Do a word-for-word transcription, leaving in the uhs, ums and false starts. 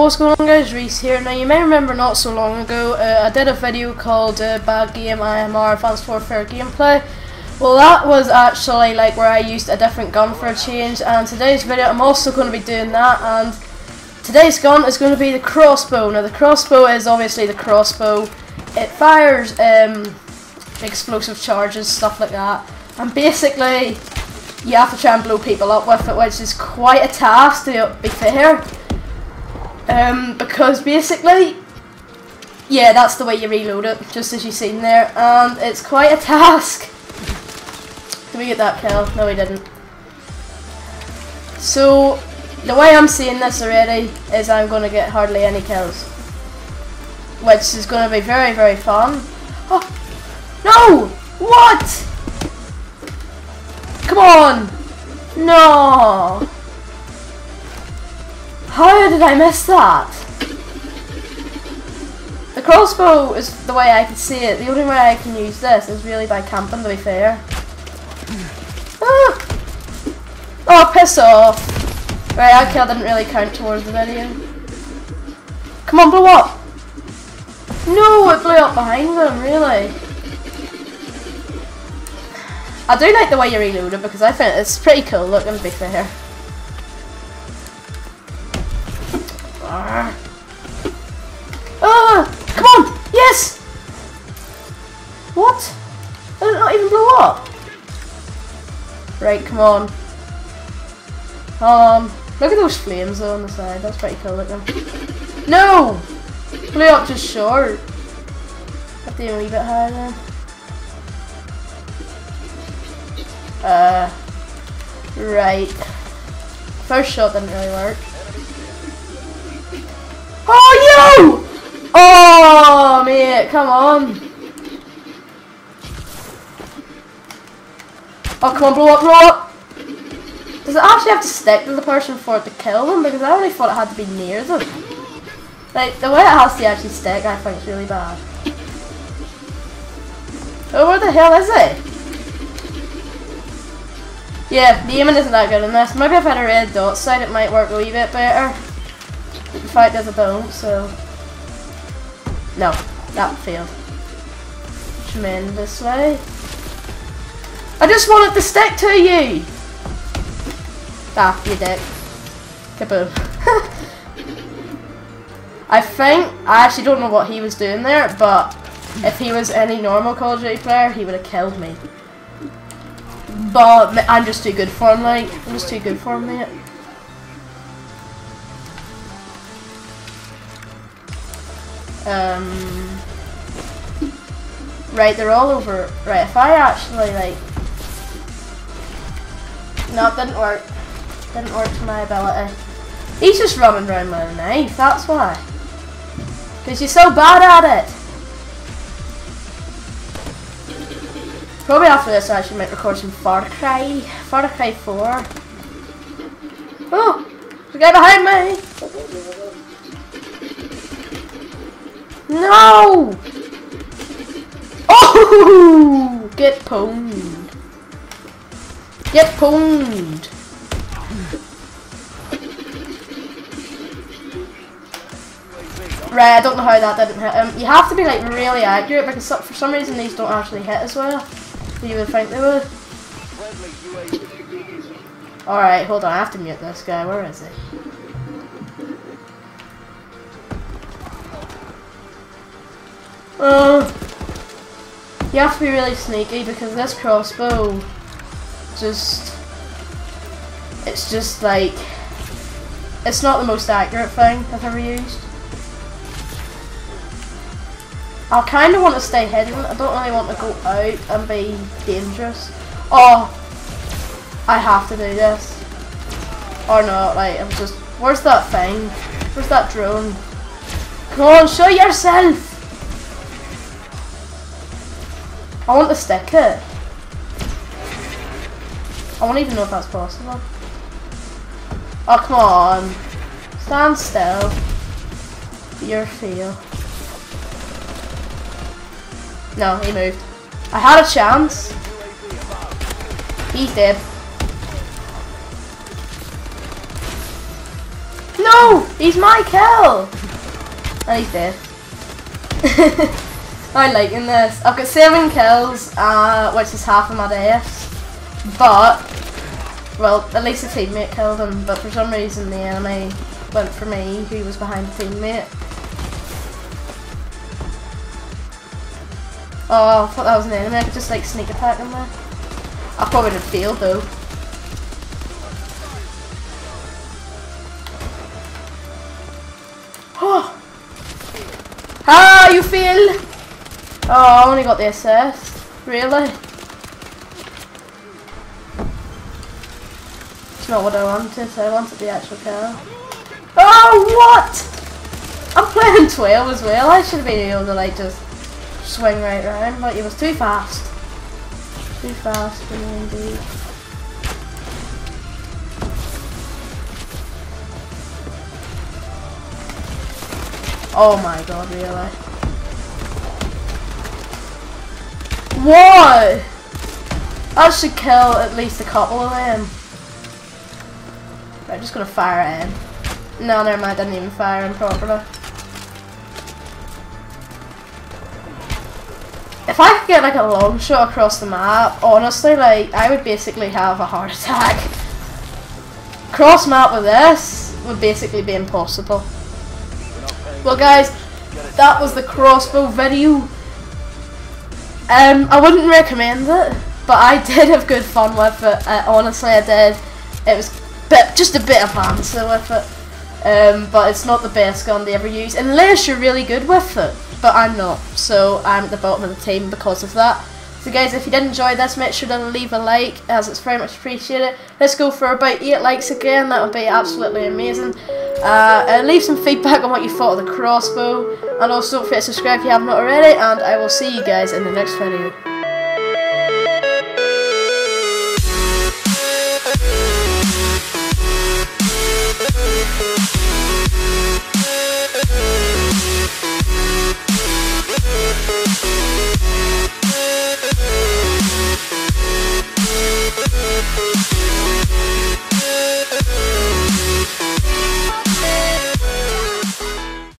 what's going on, guys? Reese here. Now you may remember not so long ago uh, I did a video called uh, Bad Game I M R Advanced Warfare Gameplay. Well, that was actually like where I used a different gun for a change, and today's video I'm also going to be doing that, and today's gun is going to be the crossbow. Now the crossbow is obviously the crossbow. It fires um, explosive charges, stuff like that, and basically you have to try and blow people up with it, which is quite a task, to be fair. Um, because basically, yeah, that's the way you reload it, just as you've seen there, and it's quite a task. Did we get that kill? No, we didn't. So, the way I'm seeing this already is I'm going to get hardly any kills, which is going to be very, very fun. Oh, no! What? Come on! No! How did I miss that? The crossbow is the way I can see it. The only way I can use this is really by camping, to be fair. Ah. Oh, piss off. Right, that kill didn't really count towards the video. Come on, blow up! No, it blew up behind them, really. I do like the way you reload it because I think it's pretty cool looking, to be fair. Ah, oh, come on! Yes! What? Did it not even blow up? Right, come on. Um, look at those flames though on the side. That's pretty cool looking. No! Blew up just short. Have to do a wee bit higher then. Uh, right. First shot didn't really work. Oh, you! Oh, mate, come on. Oh, come on, blow up, blow up. Does it actually have to stick to the person for it to kill them? Because I only thought it had to be near them. Like, the way it has to actually stick, I think is really bad. Oh, where the hell is it? Yeah, the aiming isn't that good in this. Maybe if I had a red dot sight, it might work a wee bit better. The fact is I don't, so... No, that failed. Tremendously. I just want it to stick to you! Ah, you dick. Kaboom. I think, I actually don't know what he was doing there, but if he was any normal Call of Duty player, he would have killed me. But I'm just too good for him, like, I'm just too good for him, mate. Um, right, they're all over. Right, if I actually, like, no, it didn't work. Didn't work to my ability. He's just running around with a knife, that's why. Because you're so bad at it. Probably after this I should make record some Far Cry. Far Cry four. Oh! There's a guy behind me! No! Oh! Get pwned. Get pwned. Right, I don't know how that didn't hit him. You have to be like really accurate because for some reason these don't actually hit as well. You would think they would. Alright, hold on, I have to mute this guy. Where is he? Uh, you have to be really sneaky because this crossbow just, it's just like, it's not the most accurate thing I've ever used. I kind of want to stay hidden. I don't really want to go out and be dangerous. Oh, I have to do this. Or not, like, I'm just, where's that thing? Where's that drone? Come on, show yourself! I want to stick it. I won't even know if that's possible. Oh, come on. Stand still. Your fail. No, he moved. I had a chance. He's dead. No! He's my kill! And he's dead. I liking this. I've got seven kills, uh, which is half of my deaths. But, well, at least a teammate killed him, but for some reason the enemy went for me, who was behind the teammate. Oh, I thought that was an enemy. I could just like sneak attack him there. I probably would have failed though. Oh! Ah, you fail! Oh, I only got the assist. Really? It's not what I wanted. I wanted the actual kill. Oh, what? I'm playing twelve as well. I should have been able to like just swing right round, but it was too fast. Too fast for me indeed. Oh my god, really? What? I should kill at least a couple of them. Right, just gonna fire in. No, never mind, I didn't even fire in properly. If I could get like a long shot across the map, honestly, like, I would basically have a heart attack. Cross map with this would basically be impossible. Well guys, that was the crossbow video. Um, I wouldn't recommend it, but I did have good fun with it. Uh, honestly, I did. It was bit, just a bit of banter with it. Um, but it's not the best gun to ever use, unless you're really good with it. But I'm not, so I'm at the bottom of the team because of that. So guys, if you did enjoy this, make sure to leave a like, as it's very much appreciated. Let's go for about eight likes again, that would be absolutely amazing. Uh, and leave some feedback on what you thought of the crossbow, and also don't forget to subscribe if you haven't already, and I will see you guys in the next video.